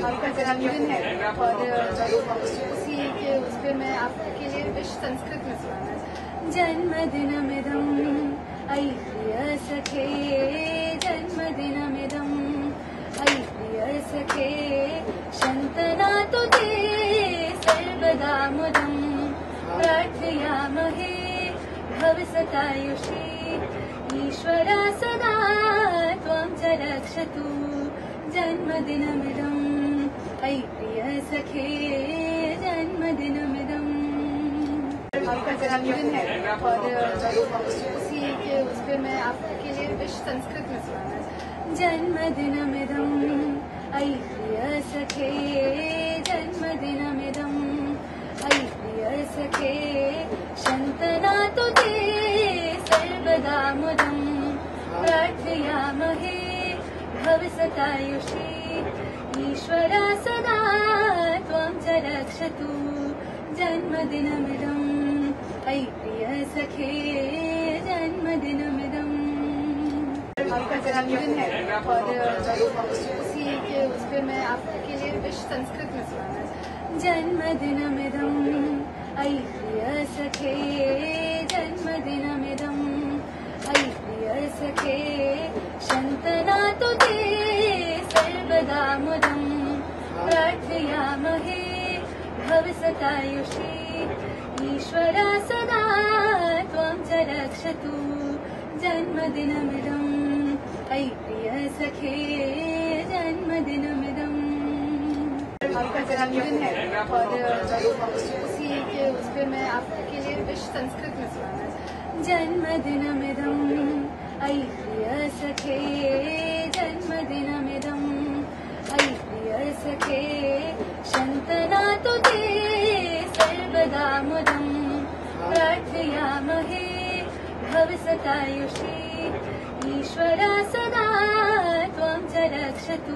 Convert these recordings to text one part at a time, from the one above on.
आपका जन्मदिन है और उसी के उस पे मैं आपके लिए विश संस्कृत में सुनाना चाहती हूँ। जन्मदिनमिदं अयि प्रिय सखे, जन्मदिनमिदं अयि प्रिय सखे, शन्तनातु ते सर्वदा मुदं प्रार्थयामहे भव सतायुषी, ईश्वरा सदा त्वां च रक्षतु। जन्मदिनमिदं अयि प्रिय सखे, जन्मदिनमिदं। आपका जन्मदिन है और उसी के उस पे मैं आपके लिए विश संस्कृत में सुनाना चाहती हूँ। जन्मदिनमिदं अयि प्रिय सखे, जन्मदिनमिदं अयि प्रिय सखे, शन्तनातु ते सर्वदा मुदं प्रार्थयामहे भव सतायुषी, ईश्वरा सदा त्वां च रक्षतु। जन्मदिनमिदं अयि प्रिय सखे, जन्मदिनमिदं। आपका जन्मदिन है और उसी के उस पे मैं आपके लिए विश संस्कृत में सुनाना चाहती हूँ। जन्मदिनमिदं अयि प्रिय सखे, जन्मदिनमिदं अयि प्रिय सखे, शन्तनातु ते सर्वदा मुदं प्रार्थयामहे भव सतायुषी, ईश्वरा सदा त्वां च रक्षतु। जन्मदिनमिदं अयि प्रिय सखे, जन्मदिनमिदं। आपका जन्मदिन है और उसी के उस पे मैं आपके लिए विश संस्कृत में सुनाना चाहती हूँ। जन्मदिनमिदं अयि प्रिय सखे, जन्मदिनमिदं अयि प्रिय सखे, शन्तनातु ते सर्वदा मुदं प्रार्थयामहे भव सतायुषी, ईश्वरा सदा त्वां च रक्षतु।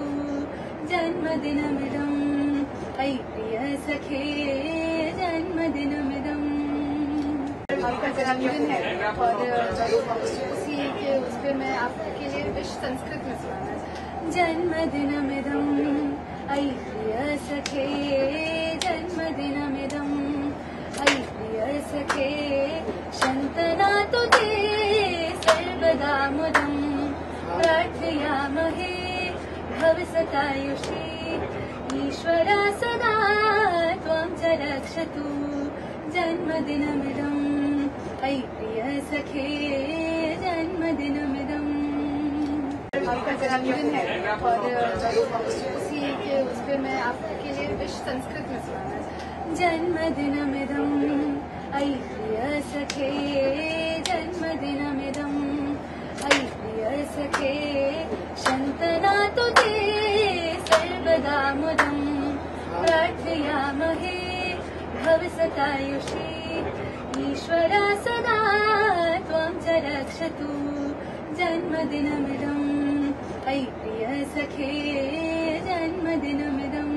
जन्मदिनमिदं अयि प्रिय सखे, जन्मदिनमिदं। आपका जन्मदिन है और उसी के उस पे मैं आपके लिए विश संस्कृत में सुनाना चाहती हूँ। जन्मदिनमिदं अयि प्रिय सखे, जन्मदिनमिदं अयि प्रिय सखे, शन्तनातु ते सर्वदा मुदं प्रार्थयामहे भव सतायुषी, ईश्वरा सदा त्वां च रक्षतु। जन्मदिनमिदं अयि प्रिय सखे, जन्मदिनमिदं। आपका जन्मदिन है और उसी के उस पे मैं आपके लिए विश संस्कृत में सुनाना चाहती हूँ। जन्मदिनमिदं अयि प्रिय सखे, जन्मदिनमिदं अयि प्रिय सखे, शन्तनातु ते सर्वदा मुदं प्रार्थयामहे भव सतायुषी, ईश्वरा सदा त्वां च रक्षतु। जन्मदिनमिदं अयि प्रिय सखे, जन्मदिनमिदं।